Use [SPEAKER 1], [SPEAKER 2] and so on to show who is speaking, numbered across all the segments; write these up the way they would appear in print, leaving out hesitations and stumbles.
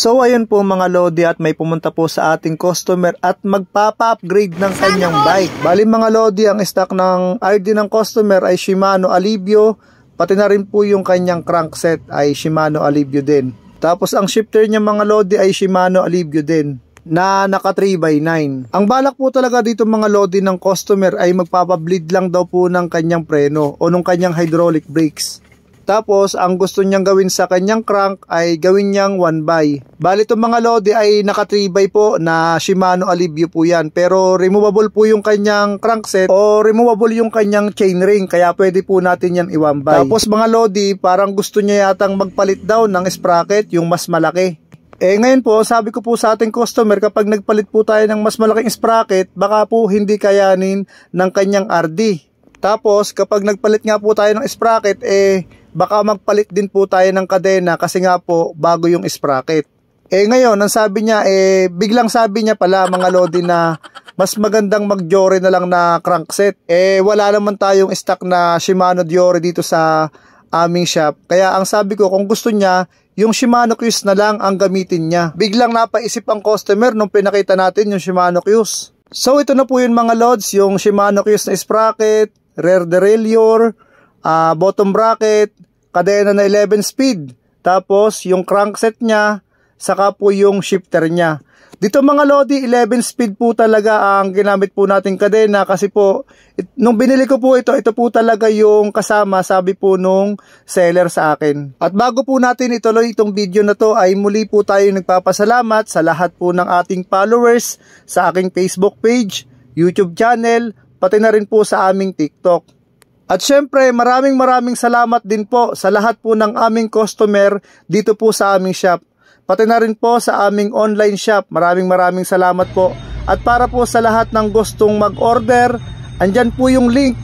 [SPEAKER 1] So ayun po mga Lodi, at may pumunta po sa ating customer at magpapa-upgrade ng kanyang bike. Bali mga Lodi, ang stock ng RD ng customer ay Shimano Alivio, pati na rin po yung kanyang crankset ay Shimano Alivio din. Tapos ang shifter niya mga Lodi ay Shimano Alivio din na naka 3x9. Ang balak po talaga dito mga Lodi ng customer ay magpapableed lang daw po ng kanyang preno o ng kanyang hydraulic brakes. Tapos, ang gusto niyang gawin sa kanyang crank ay gawin niyang 1x. Bali itong mga Lodi ay naka 3x po na Shimano Alivio po yan. Pero removable po yung kanyang crankset o removable yung kanyang chainring. Kaya pwede po natin yan i-1x. Tapos mga Lodi, parang gusto niya yatang magpalit daw ng sprocket, yung mas malaki. Ngayon po, sabi ko po sa ating customer, kapag nagpalit po tayo ng mas malaking sprocket, baka po hindi kayanin ng kanyang RD. Tapos, kapag nagpalit nga po tayo ng sprocket, baka magpalit din po tayo ng kadena kasi nga po bago yung sprocket. Ngayon, ang sabi niya, biglang sabi niya pala mga Lodi na mas magandang mag-Diore na lang na crankset. Wala naman tayong stock na Shimano Diore dito sa aming shop. Kaya ang sabi ko, kung gusto niya, yung Shimano Qs na lang ang gamitin niya. Biglang napaisip ang customer nung pinakita natin yung Shimano Qs. So ito na po yun mga Lods, yung Shimano Qs na sprocket, rear derailleur, bottom bracket, kadena na 11 speed, tapos yung crankset niya, saka po yung shifter niya. Dito mga Lodi, 11 speed po talaga ang ginamit po nating kadena kasi po, nung binili ko po ito po talaga yung kasama, sabi po nung seller sa akin. At bago po natin ituloy itong video na to, ay muli po tayo nagpapasalamat sa lahat po ng ating followers sa aking Facebook page, YouTube channel, pati na rin po sa aming TikTok. At syempre, maraming salamat din po sa lahat po ng aming customer dito po sa aming shop. Pati na rin po sa aming online shop. Maraming salamat po. At para po sa lahat ng gustong mag-order, andyan po yung link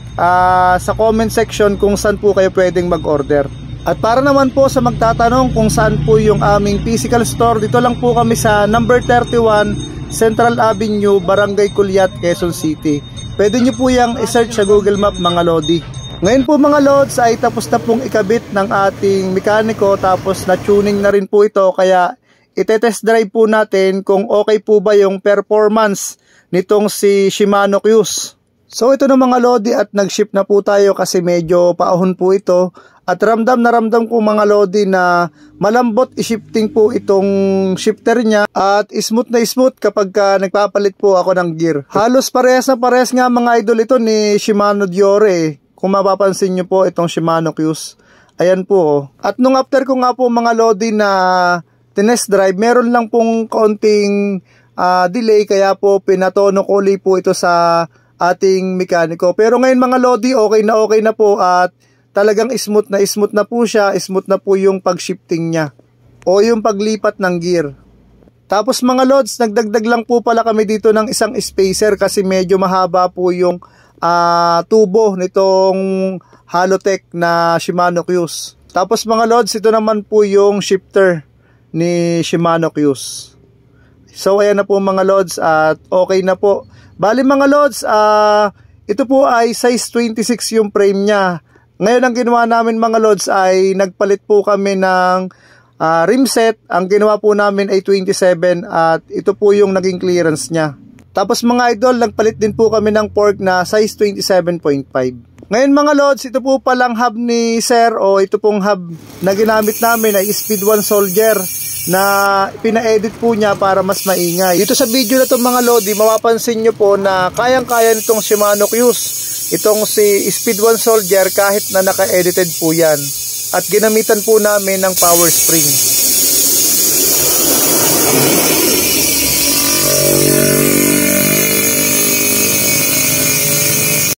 [SPEAKER 1] sa comment section kung saan po kayo pwedeng mag-order. At para naman po sa magtatanong kung saan po yung aming physical store, dito lang po kami sa number 31 Central Avenue, Barangay Culiat, Quezon City. Pwede nyo po yung i-search sa Google Map mga Lodi. Ngayon po mga Lods ay tapos na pong ikabit ng ating mekaniko, tapos na-tuning na rin po ito, kaya ite-test drive po natin kung okay po ba yung performance nitong si Shimano Qs. So ito na mga Lodi, at nag-ship na po tayo kasi medyo paahon po ito. At ramdam ko mga Lodi na malambot i-shifting po itong shifter niya at smooth na smooth kapag nagpapalit po ako ng gear. Halos parehas na parehas nga mga idol ito ni Shimano Diore. Kung mapapansin nyo po itong Shimano Qs. Ayan po. At nung after ko nga po mga Lodi na tinest drive, meron lang pong kaunting delay, kaya po pinatono ko ulit po ito sa ating mekaniko. Pero ngayon mga Lodi, okay na po at talagang smooth na po siya, smooth na po yung pag-shifting niya o yung paglipat ng gear. Tapos mga Lods, nagdagdag lang po pala kami dito ng isang spacer kasi medyo mahaba po yung tubo nitong Halotech na Shimano Qs. Tapos mga Lods, ito naman po yung shifter ni Shimano Qs. So ayan na po mga Lods, at okay na po. Bali mga Lods, ito po ay size 26 yung frame niya. Ngayon ang ginawa namin mga Lods ay nagpalit po kami ng rim set. Ang ginawa po namin ay 27 at ito po yung naging clearance niya. Tapos mga idol, nagpalit din po kami ng fork na size 27.5. Ngayon mga Lods, ito po palang hub ni Sir o ito pong hub na ginamit namin ay Speed 1 Soldier na pina-edit po niya para mas maingay. Dito sa video na itong mga Lodi, mapapansin nyo po na kayang-kaya nitong Shimano Qs, itong si Speed 1 Soldier, kahit na naka-edited po yan. At ginamitan po namin ng power spring.